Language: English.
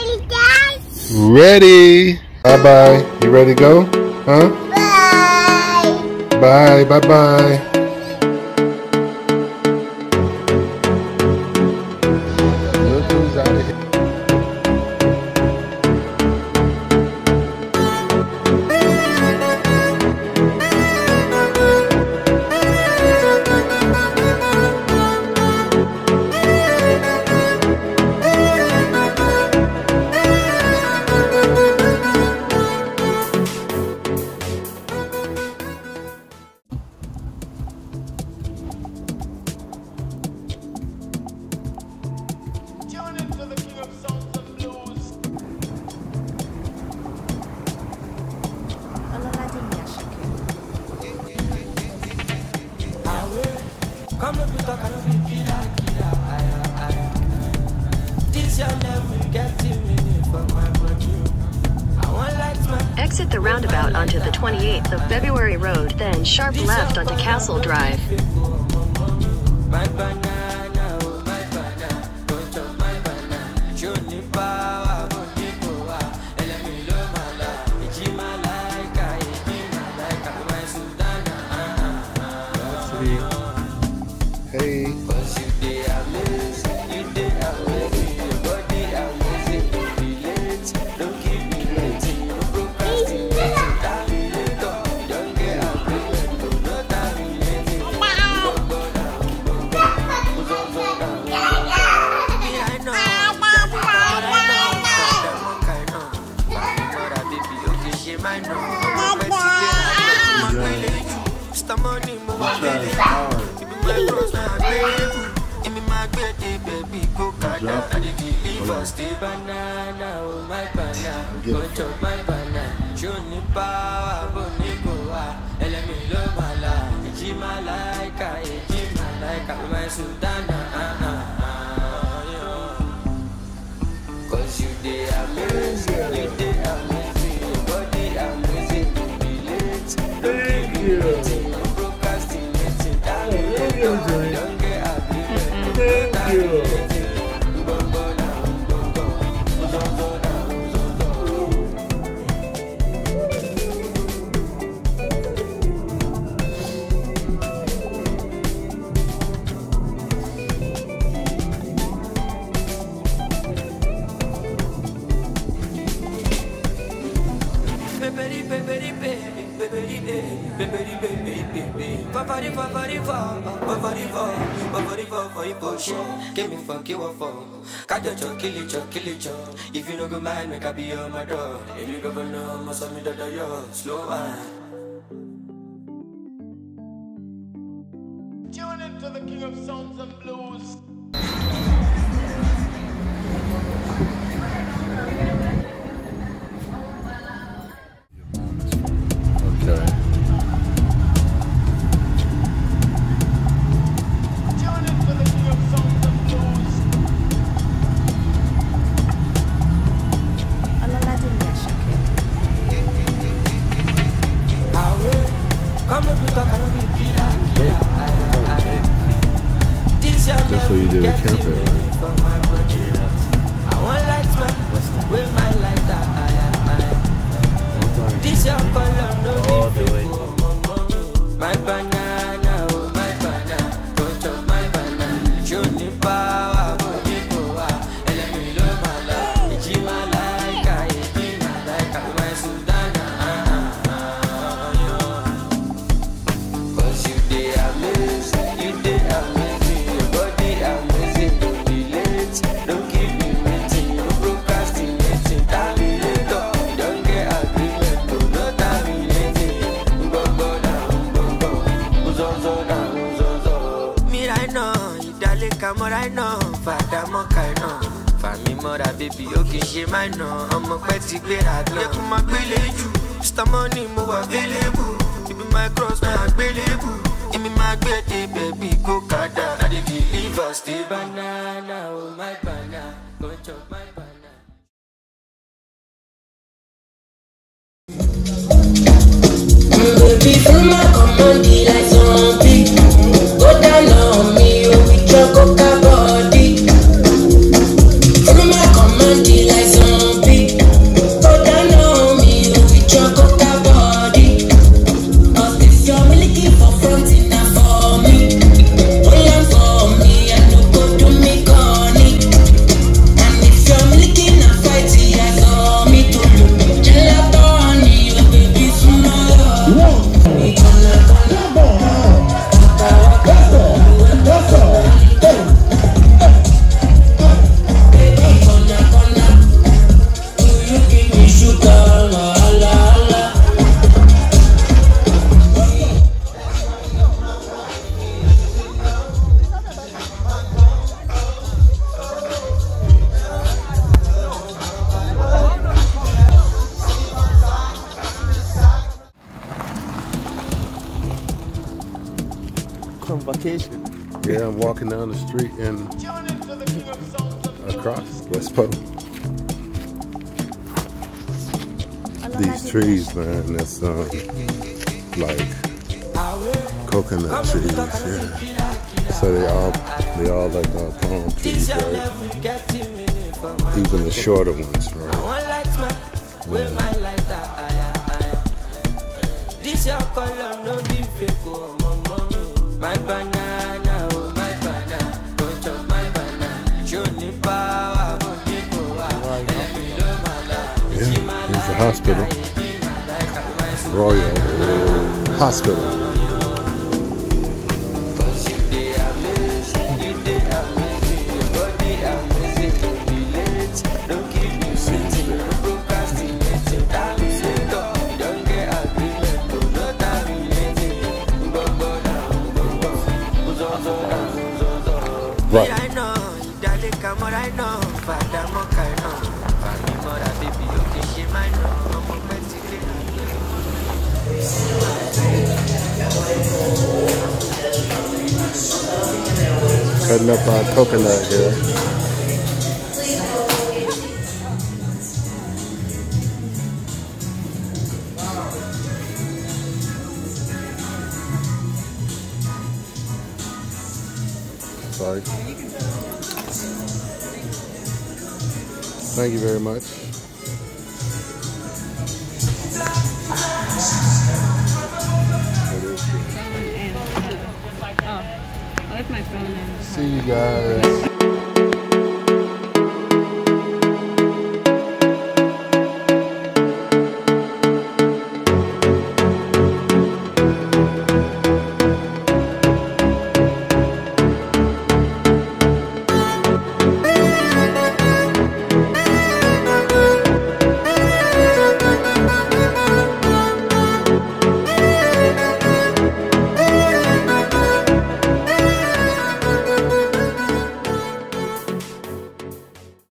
ready, guys? Ready. Bye-bye. You ready to go? Huh? Bye. Bye. Bye-bye. Look who's out of here. Exit the roundabout onto the 28th of February Road, then sharp left onto Castle Drive. Hey. Cause you dey amazing, you dey amazing, your body amazing, don't be late, don't keep me waiting, no procrastinating, don't get agreement, thank you. Give me fuck you up for. Kajo kill it. If you no go mind, make I be on my door. If you go know, must have me that yo slow wine. Tune into the king of sounds and blues. That's what you do with camper, right? All the way. My banana, oh my banana, don't chop my banana. Show me power, body power, and let me love my life. It's my like, my Sudana. Cause you dey amazing, you dey amazing, your body amazing, don't be late, don't keep me waiting, no procrastinating, terminator, don't get agreement, no terminating, Mirai no, idale kamorai no, fada mokai no, fami mora baby, okay she my no, ọmọ pẹ́ ti gbéra gan, yẹ kó má gbélé jù, Mr. Money mo wà available, ibi my cross my available, imi má gbé dé baby go kada, I dey deliver stay banana, oh my banana, go chop my banana. Baby, feel my command like zombie. Go down on me, with your coca body. Feel my command like zombie. vacation. Yeah, I'm walking down the street and across West Poe. These trees, man, that's like coconut trees, yeah. So they all like palm trees, right? Even the shorter ones, right? This your color, no be fake, oh, my banana, oh, my banana, don't chop my banana, show me power, yeah, it's a hospital. Royal Hospital. Right. Cutting up our coconut here. Sorry. Thank you very much. I left my phone in. See you guys.